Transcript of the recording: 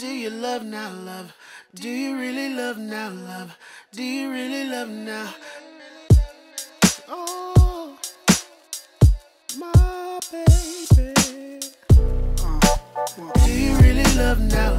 Do you love now, love? Do you really love now, love? Do you really love now? Oh, my baby. Do you really love now,